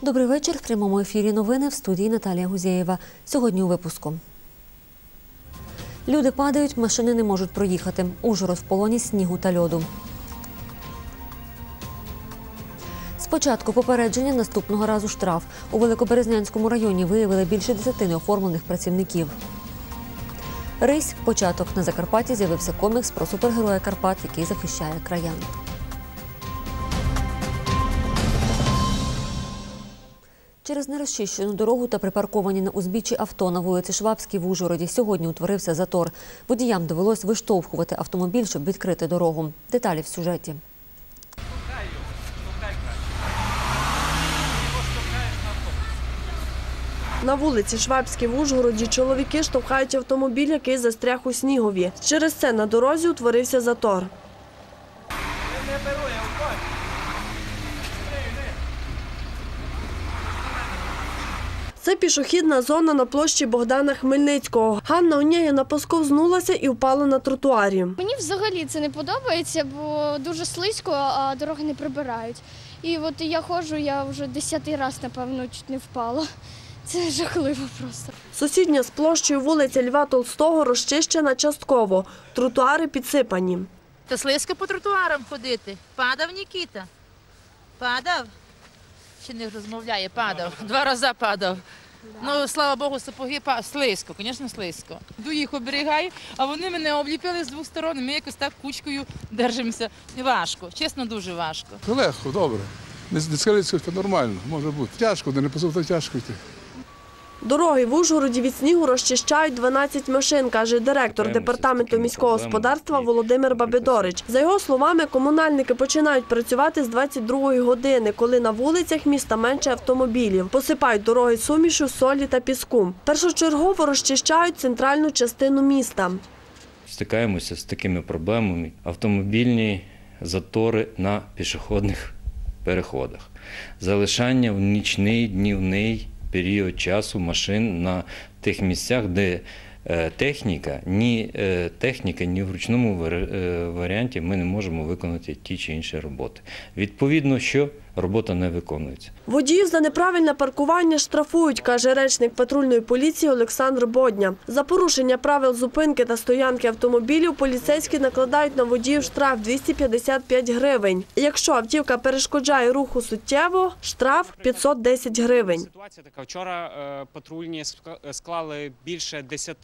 Добрий вечір. В прямому ефірі новини в студії Наталія Гузєєва. Сьогодні у випуску. Люди падають, машини не можуть проїхати. Ужгород в полоні снігу та льоду. Спочатку попередження, наступного разу штраф. У Великоберезнянському районі виявили більше 10 неоформлених працівників. Рись – початок. На Закарпатті з'явився комікс про супергероя Карпат, який захищає краян. Через нерозчищену дорогу та припарковані на узбіччі авто на вулиці Швабській в Ужгороді сьогодні утворився затор. Водіям довелось виштовхувати автомобіль, щоб відкрити дорогу. Деталі в сюжеті. На вулиці Швабській в Ужгороді чоловіки штовхають автомобіль, який застряг у снігові. Через це на дорозі утворився затор. Це пішохідна зона на площі Богдана Хмельницького. Ганна Онієна посковзнулася і впала на тротуарі. Мені взагалі це не подобається, бо дуже слизько, а дороги не прибирають. І от я ходжу, я вже 10-й раз, напевно, чуть не впала. Це жахливо просто. Сусідня з площею вулиця Льва Толстого розчищена частково. Тротуари підсипані. Та слизько по тротуарам ходити. Падав Нікіта? Падав? Чи не розмовляє? Падав. 2 рази падав. Ну, слава Богу, сапоги слизько, звісно, слизько. Йду їх оберігаю, а вони мене обліпили з 2 сторон. Ми якось так кучкою держимося. Важко, чесно, дуже важко. Легко, добре. Не скалиться, нормально, може бути. Тяжко, не позовто тяжко йти. Дороги в Ужгороді від снігу розчищають 12 машин, каже директор департаменту міського господарства Володимир Бабидорич. За його словами, комунальники починають працювати з 22-ї години, коли на вулицях міста менше автомобілів. Посипають дороги сумішю, солі та піску. Першочергово розчищають центральну частину міста. Стикаємося з такими проблемами. Автомобільні затори на пішохідних переходах. Залишання в нічний, днівний період часу машин на тих місцях, де техніка, ні в ручному варіанті ми не можемо виконати ті чи інші роботи. Відповідно, що робота не виконується. Водіїв за неправильне паркування штрафують, каже речник патрульної поліції Олександр Бодня. За порушення правил зупинки та стоянки автомобілів поліцейські накладають на водіїв штраф 255 гривень. Якщо автівка перешкоджає руху суттєво, штраф 510 гривень. Ситуація така. Вчора патрульні склали більше 10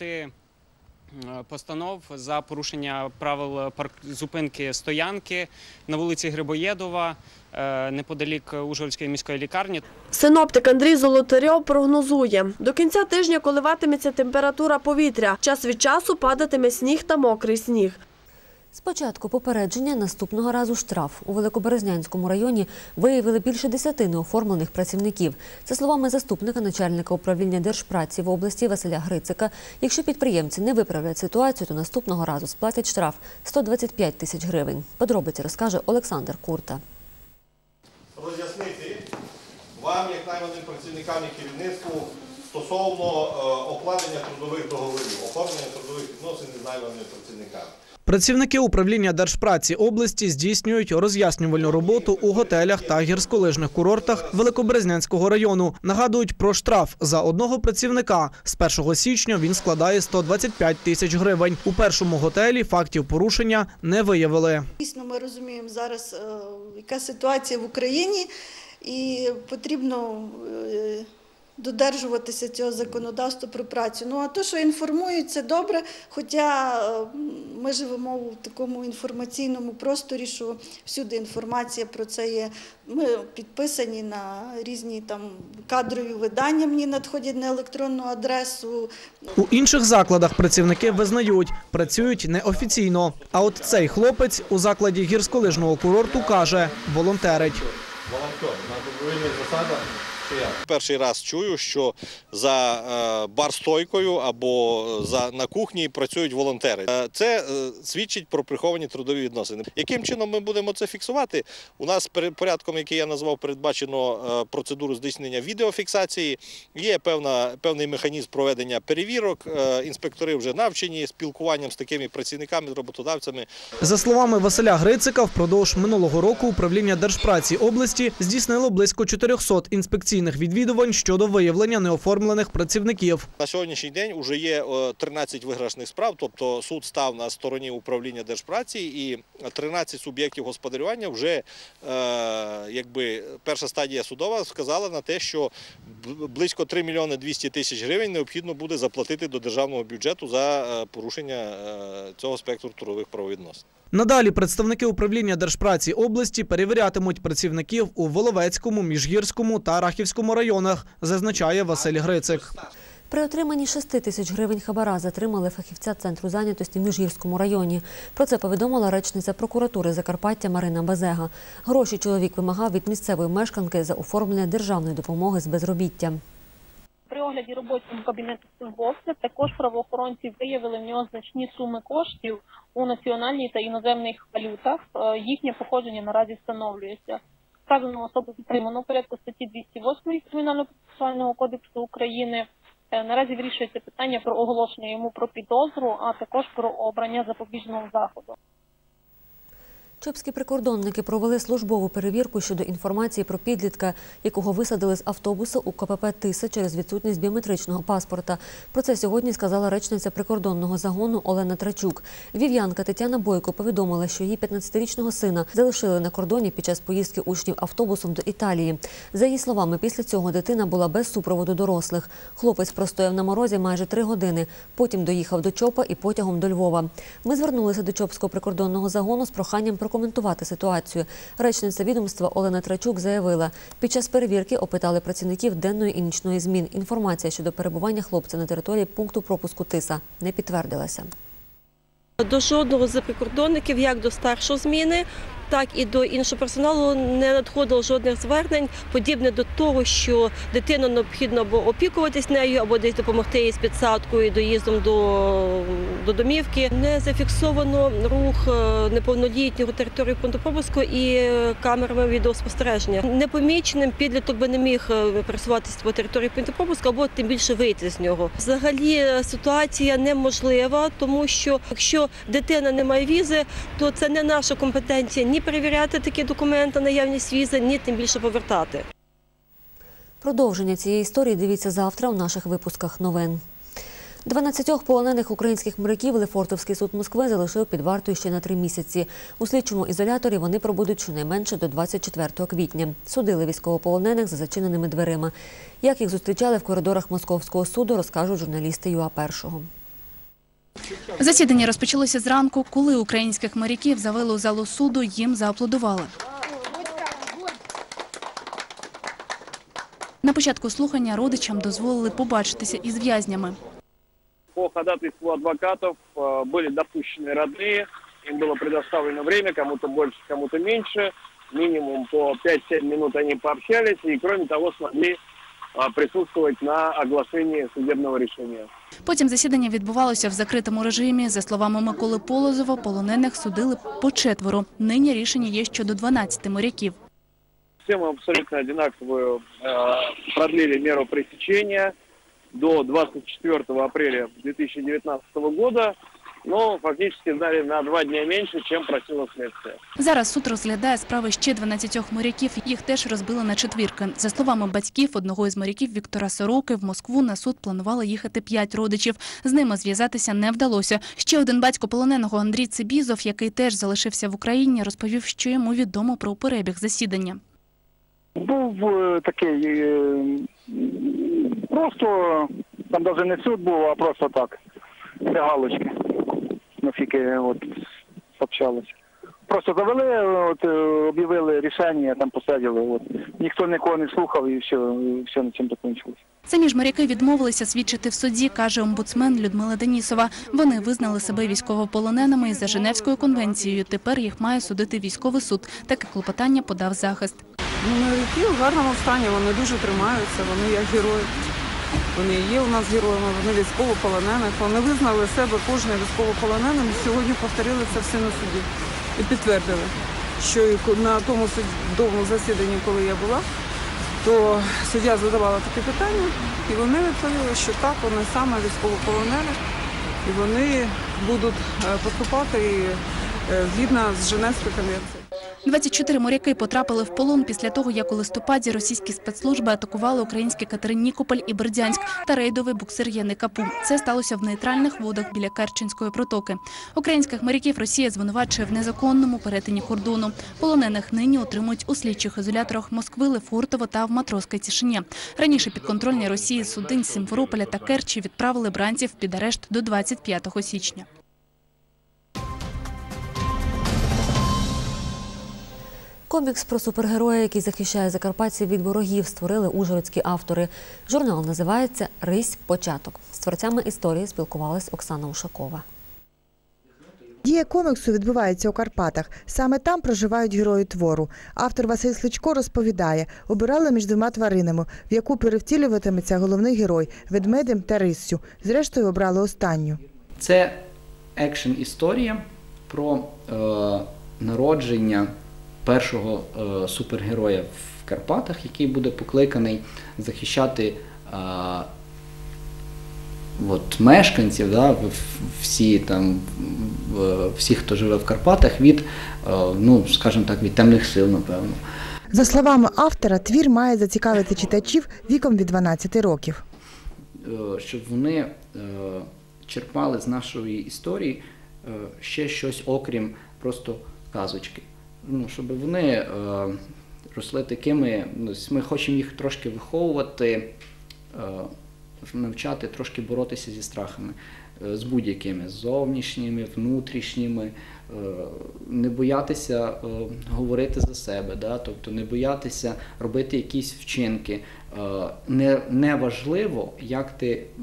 постанов за порушення правил зупинки стоянки на вулиці Грибоєдова, неподалік Ужгородської міської лікарні. Синоптик Андрій Золотарьов прогнозує, до кінця тижня коливатиметься температура повітря. Час від часу падатиме сніг та мокрий сніг. Спочатку попередження, наступного разу штраф. У Великоберезнянському районі виявили більше 10 неоформлених працівників. За словами заступника начальника управління Держпраці в області Василя Грицика, якщо підприємці не виправлять ситуацію, то наступного разу сплатять штраф – 125 тисяч гривень. Подробиці розкаже Олександр Курта. Роз'яснити вам, як найманим працівникам і керівництву, стосовно укладення трудових договорів, оформлення трудових відносин із найманими працівниками. Працівники управління Держпраці області здійснюють роз'яснювальну роботу у готелях та гірськолижних курортах Великоберезнянського району. Нагадують про штраф за одного працівника. З 1 січня він складає 125 тисяч гривень. У першому готелі фактів порушення не виявили. Дійсно, ми розуміємо зараз, яка ситуація в Україні, і потрібно додержуватися цього законодавства про працю. Ну, а то, що інформують, це добре, хоча ми живемо в такому інформаційному просторі, що всюди інформація про це є. Ми підписані на різні там кадрові видання, мені надходять на електронну адресу. У інших закладах працівники визнають, працюють неофіційно. А от цей хлопець у закладі гірськолижного курорту каже, волонтерить. Волонтер на добровільних засадах. Перший раз чую, що за барстойкою або на кухні працюють волонтери. Це свідчить про приховані трудові відносини. Яким чином ми будемо це фіксувати? У нас порядком, який я назвав, передбачено процедуру здійснення відеофіксації. Є певний механізм проведення перевірок. Інспектори вже навчені спілкуванням з такими працівниками, з роботодавцями. За словами Василя Грицика, впродовж минулого року управління Держпраці області здійснило близько 400 інспекційних щоденних відвідувань щодо виявлення неоформлених працівників. На сьогоднішній день вже є 13 виграшних справ, тобто суд став на стороні управління Держпраці і 13 суб'єктів господарювання вже, перша стадія судова сказала на те, що близько 3 мільйони 200 тисяч гривень необхідно буде заплатити до державного бюджету за порушення цього спектру трудових правовідносин. Надалі представники управління Держпраці області перевірятимуть працівників у Воловецькому, Міжгірському та Рахівському районах, зазначає Василь Грицик. При отриманні 6 тисяч гривень хабара затримали фахівця Центру зайнятості в Міжгірському районі. Про це повідомила речниця прокуратури Закарпаття Марина Безега. Гроші чоловік вимагав від місцевої мешканки за оформлення державної допомоги з безробіття. При огляді робочого кабінету службовця також правоохоронці виявили в нього значні суми коштів у національній та іноземних валютах. Їхнє походження наразі встановлюється. Вказану особу затримано у порядку статті 208 Кримінально-процесуального кодексу України. Наразі вирішується питання про оголошення йому про підозру, а також про обрання запобіжного заходу. Чопські прикордонники провели службову перевірку щодо інформації про підлітка, якого висадили з автобуса у КПП «Тиса» через відсутність біометричного паспорта. Про це сьогодні сказала речниця прикордонного загону Олена Трачук. Львів'янка Тетяна Бойко повідомила, що її 15-річного сина залишили на кордоні під час поїздки учнів автобусом до Італії. За її словами, після цього дитина була без супроводу дорослих. Хлопець простояв на морозі майже 3 години. Потім доїхав до Чопа і потягом до Львова. Ми звернулися до Чопського прикордонного загону з проханням прокоментувати ситуацію. Речниця відомства Олена Трачук заявила, під час перевірки опитали працівників денної і нічної змін. Інформація щодо перебування хлопця на території пункту пропуску «Тиса» не підтвердилася. До жодного з прикордонників, як до старшої зміни, так і до іншого персоналу не надходило жодних звернень, подібне до того, що дитину необхідно або опікуватись нею, або десь допомогти їй з підсадкою, доїздом до домівки. Не зафіксовано рух неповнолітнього території пункту пропуску і камерами відеоспостереження. Непоміченим підліток би не міг пересуватися по території пункту пропуску, або тим більше вийти з нього. Взагалі ситуація неможлива, тому що якщо дитина не має візи, то це не наша компетенція ні перевіряти такі документи, наявність візи, ні тим більше повертати. Продовження цієї історії дивіться завтра у наших випусках новин. 12 полонених українських моряків Лефортовський суд Москви залишив під вартою ще на 3 місяці. У слідчому ізоляторі вони пробудуть щонайменше до 24 квітня. Судили військовополонених за зачиненими дверима. Як їх зустрічали в коридорах Московського суду, розкажуть журналісти ЮА-1. Засідання розпочалося зранку, коли українських моряків завели у залу суду, їм зааплодували. На початку слухання родичам дозволили побачитися із в'язнями. По ходатайству адвокатов были допущены родные, им было предоставлено время, кому-то больше, кому-то меньше. Минимум по 5-7 минут они пообщались и, кроме того, смогли присутствовать на оглашении судебного решения. Потім засідання відбувалося в закритому режимі. За словами Миколи Полозова, полонених судили по 4. Нині рішення є щодо 12 моряків. Всем абсолютно одинаковую продлили меру пресечения до 24 апреля 2019 года, но фактически дали на 2 дня меньше, чем просило следствие. Зараз суд розглядає справи ще 12 моряків. Їх теж розбили на 4. За словами батьків одного із моряків Віктора Сороки, в Москву на суд планували їхати 5 родичів. З ними зв'язатися не вдалося. Ще один батько полоненого Андрій Цибізов, який теж залишився в Україні, розповів, що йому відомо про перебіг засідання. Був такий, просто, там навіть не суд був, а просто так, для галочки, наскільки общалися. Просто завели, об'явили рішення, там посадили, ніхто нікого не слухав і все на цьому закінчилося. Самі ж моряки відмовилися свідчити в суді, каже омбудсмен Людмила Денісова. Вони визнали себе військовополоненими і за Женевською конвенцією. Тепер їх має судити військовий суд. Таке клопотання подав захист. Моряки в гарному стані, вони дуже тримаються, вони як герої. Вони є у нас героями, вони військовополонених. Вони визнали себе кожним військовополоненим і сьогодні повторили це все на суді. І підтвердили, що на тому судовому засіданні, коли я була, то суддя задавала такі питання, і вони відповіли, що так, вони саме військовополонені, і вони будуть поступати згідно з Женевською конвенцією. 24 моряки потрапили в полон після того, як у листопаді російські спецслужби атакували українські катери «Нікополь» і «Бердянськ» та рейдовий буксир «Єникапу». Це сталося в нейтральних водах біля Керченської протоки. Українських моряків Росія звинувачує в незаконному перетині кордону. Полонених нині утримують у слідчих ізоляторах Москви, Лефортово та в Матросській Тишині. Раніше підконтрольні Росії суден з Сімферополя та Керчі відправили бранців під арешт до 25 січня. Комікс про супергероя, який захищає закарпатців від ворогів, створили ужгородські автори. Журнал називається «Рись. Початок». З творцями історії спілкувалась Оксана Ушакова. Дія коміксу відбувається у Карпатах. Саме там проживають герої твору. Автор Василь Сличко розповідає, обирали між двома тваринами, в яку перевтілюватиметься головний герой – ведмедем та риссю. Зрештою, обрали останню. Це екшн-історія про народження першого супергероя в Карпатах, який буде покликаний захищати мешканців, всі, хто живе в Карпатах, від, скажімо так, від темних сил, напевно. За словами автора, твір має зацікавити читачів віком від 12 років. Щоб вони черпали з нашої історії ще щось, окрім просто казочки. Щоб вони росли такими, ми хочемо їх трошки виховувати, навчати трошки боротися зі страхами, з будь-якими, зовнішніми, внутрішніми, не боятися говорити за себе, тобто не боятися робити якісь вчинки. Не важливо, як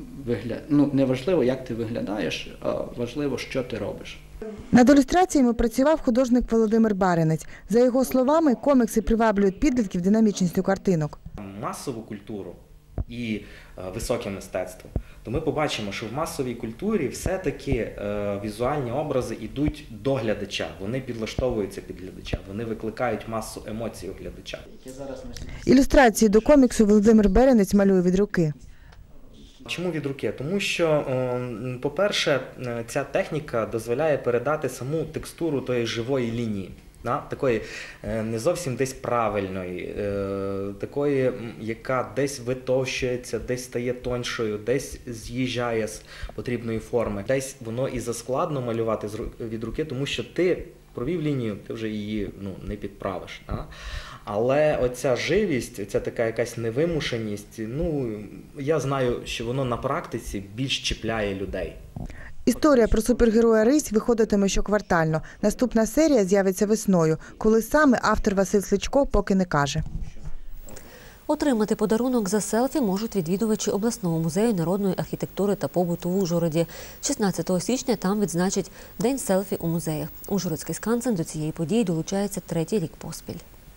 ти виглядаєш, а важливо, що ти робиш. Над ілюстраціями працював художник Володимир Баринець. За його словами, комікси приваблюють підлітків динамічністю картинок. Масову культуру і високе мистецтво, то ми побачимо, що в масовій культурі все-таки візуальні образи йдуть до глядача, вони підлаштовуються під глядача, вони викликають масу емоцій у глядача. Ілюстрації до коміксу Володимир Баринець малює від руки. Чому від руки? Тому що, по-перше, ця техніка дозволяє передати саму текстуру тої живої лінії. Такої не зовсім десь правильної, такої, яка десь витовщується, десь стає тоншою, десь з'їжджає з потрібної форми. Десь воно і заскладно малювати від руки, тому що ти провів лінію, ти вже її не підправиш. Але оця живість, оця така якась невимушеність, я знаю, що воно на практиці більш чіпляє людей. Історія про супергероя Рись виходитиме щоквартально. Наступна серія з'явиться весною. Коли саме, автор Василь Сличко поки не каже. Отримати подарунок за селфі можуть відвідувачі обласного музею народної архітектури та побуту в Ужгороді. 16 січня там відзначать День селфі у музеях. Ужгородський скансен до цієї події долучається 3-й рік поспіль.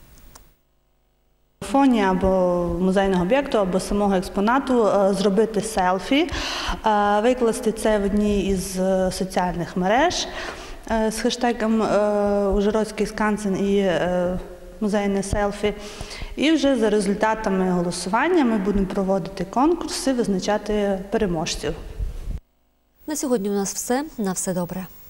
На фоні або музейного об'єкту, або самого експонату зробити селфі, викласти це в одній із соціальних мереж з хештегом «Ужгородський скансен» і «Музейне селфі». І вже за результатами голосування ми будемо проводити конкурси, визначати переможців. На сьогодні у нас все. На все добре.